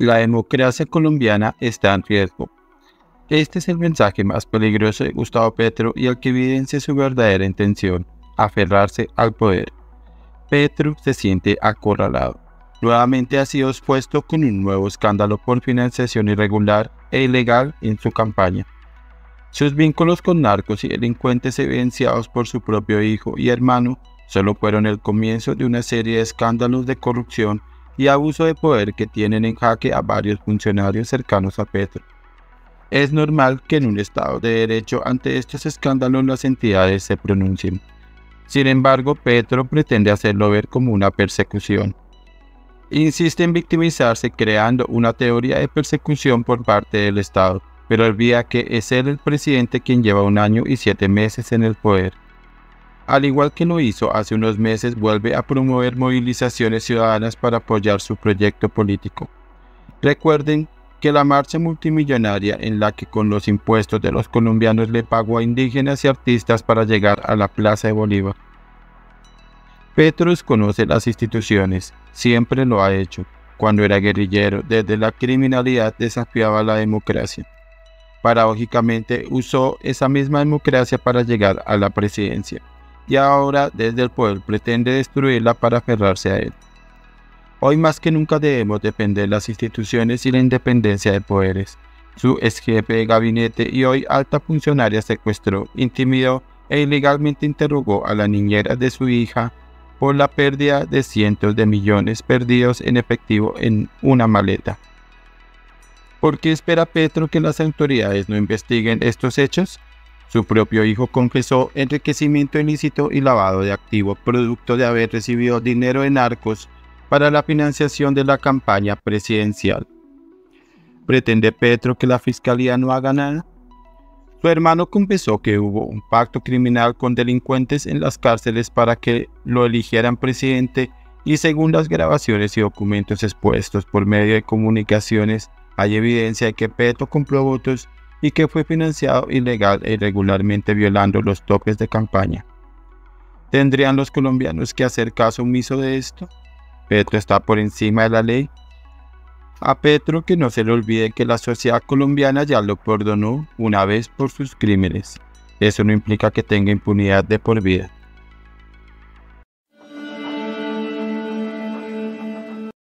La democracia colombiana está en riesgo. Este es el mensaje más peligroso de Gustavo Petro y el que evidencia su verdadera intención, aferrarse al poder. Petro se siente acorralado. Nuevamente ha sido expuesto con un nuevo escándalo por financiación irregular e ilegal en su campaña. Sus vínculos con narcos y delincuentes evidenciados por su propio hijo y hermano solo fueron el comienzo de una serie de escándalos de corrupción y abuso de poder que tienen en jaque a varios funcionarios cercanos a Petro. Es normal que en un Estado de Derecho ante estos escándalos las entidades se pronuncien. Sin embargo, Petro pretende hacerlo ver como una persecución. Insiste en victimizarse creando una teoría de persecución por parte del Estado, pero olvida que es él el presidente quien lleva 1 año y 7 meses en el poder. Al igual que lo hizo hace unos meses, vuelve a promover movilizaciones ciudadanas para apoyar su proyecto político. Recuerden que la marcha multimillonaria en la que con los impuestos de los colombianos le pagó a indígenas y artistas para llegar a la Plaza de Bolívar. Petro desconoce las instituciones, siempre lo ha hecho. Cuando era guerrillero, desde la criminalidad desafiaba la democracia. Paradójicamente usó esa misma democracia para llegar a la presidencia. Y ahora desde el poder pretende destruirla para aferrarse a él. Hoy más que nunca debemos defender las instituciones y la independencia de poderes. Su ex jefe de gabinete y hoy alta funcionaria secuestró, intimidó e ilegalmente interrogó a la niñera de su hija por la pérdida de cientos de millones perdidos en efectivo en una maleta. ¿Por qué espera Petro que las autoridades no investiguen estos hechos? Su propio hijo confesó enriquecimiento ilícito y lavado de activos producto de haber recibido dinero de narcos para la financiación de la campaña presidencial. ¿Pretende Petro que la fiscalía no haga nada? Su hermano confesó que hubo un pacto criminal con delincuentes en las cárceles para que lo eligieran presidente y según las grabaciones y documentos expuestos por medio de comunicaciones, hay evidencia de que Petro compró votos y que fue financiado ilegal e irregularmente violando los topes de campaña. ¿Tendrían los colombianos que hacer caso omiso de esto? ¿Petro está por encima de la ley? A Petro que no se le olvide que la sociedad colombiana ya lo perdonó una vez por sus crímenes. Eso no implica que tenga impunidad de por vida.